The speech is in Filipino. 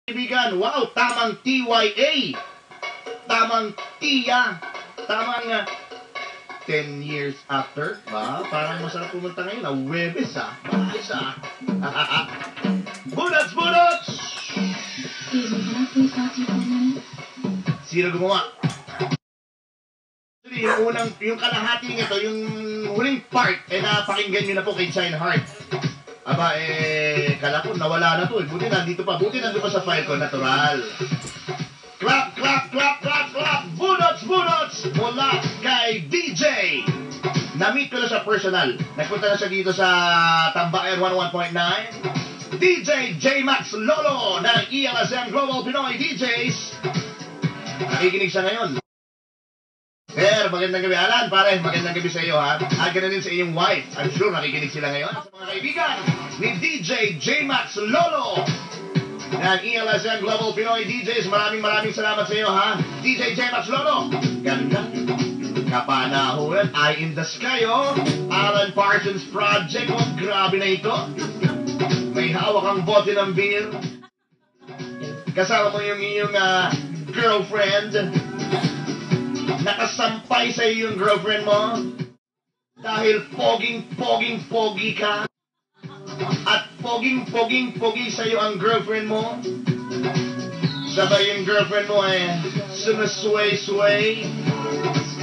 Kaibigan, wow, tamang TYA, tamang TIA, tamang 10 years after, parang masarap pumunta ngayon, Webes maayos budots-budots! Sino gumawa? Yung kalahati nito, yung huling part, napakinggan nyo na po kay Chinaheart. Aba, kala ko nawala na to. Buti nandito pa sa file ko, natural. Clap, clap, clap, clap, clap. Budots-budots mula kay DJ. Na-meet ko na siya personal. Nagpunta na siya dito sa Tambayan 101.9. DJ J-Max Lolo ng ELSM Global Pinoy DJs. Nakikinig siya ngayon. Sir, magandang gabi. Alan, pare, magandang gabi sa iyo, ha? Ganoon din sa iyong wife. I'm sure nakikinig sila ngayon. Sa mga kaibigan ni DJ J-Max Lolo ng ELSM Global Pinoy DJs, maraming salamat sa iyo, ha? DJ J-Max Lolo, ganda. Kapanahonan, Eye in the Sky, Alan Parsons Project, grabe na ito. May hawak ang bote ng beer. Kasama mo yung iyong girlfriend. Nakasampay sa iyo yung girlfriend mo dahil pogi ka at pogi sa iyo ang girlfriend mo. Sabay yung girlfriend mo ay sumasway-sway